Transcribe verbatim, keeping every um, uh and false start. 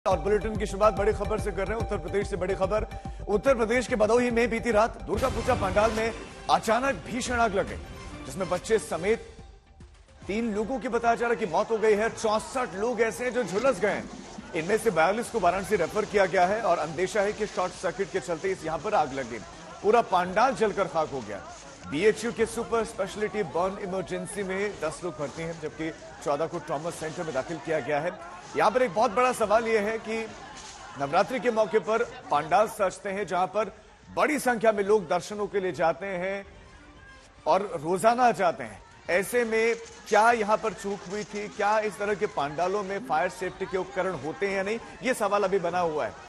और बुलेटिन की शुरुआत बड़ी खबर से कर रहे हैं। उत्तर प्रदेश से बड़ी खबर। उत्तर प्रदेश के भदोही में बीती रात दुर्गा पूजा पंडाल में अचानक भीषण आग लग गई, जिसमें बच्चे समेत तीन लोगों की बताया जा रहा है कि मौत हो गई है। चौसठ लोग ऐसे हैं जो झुलस गए हैं। इनमें से बयालीस को वाराणसी रेफर किया गया है और अंदेशा है कि शॉर्ट सर्किट के चलते इस यहां पर आग लगी। पूरा पंडाल जलकर खाक हो गया। बीएचयू के सुपर स्पेशलिटी बर्न इमरजेंसी में दस लोग भर्ती हैं, जबकि चौदह को ट्रॉमा सेंटर में दाखिल किया गया है। यहां पर एक बहुत बड़ा सवाल यह है कि नवरात्रि के मौके पर पंडाल सजते हैं, जहां पर बड़ी संख्या में लोग दर्शनों के लिए जाते हैं और रोजाना जाते हैं। ऐसे में क्या यहां पर चूक हुई थी? क्या इस तरह के पंडालों में फायर सेफ्टी के उपकरण होते हैं या नहीं? यह सवाल अभी बना हुआ है।